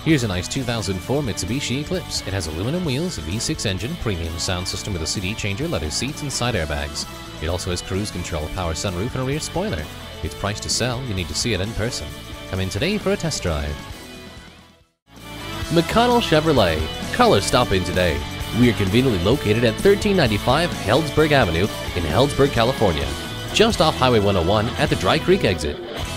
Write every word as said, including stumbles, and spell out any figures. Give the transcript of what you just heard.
Here's a nice two thousand four Mitsubishi Eclipse. It has aluminum wheels, a V six engine, premium sound system with a C D changer, leather seats, and side airbags. It also has cruise control, power sunroof, and a rear spoiler. It's priced to sell. You need to see it in person. Come in today for a test drive. McConnell Chevrolet. Call or stop in today. We are conveniently located at thirteen ninety-five Healdsburg Avenue in Healdsburg, California, just off Highway one oh one at the Dry Creek exit.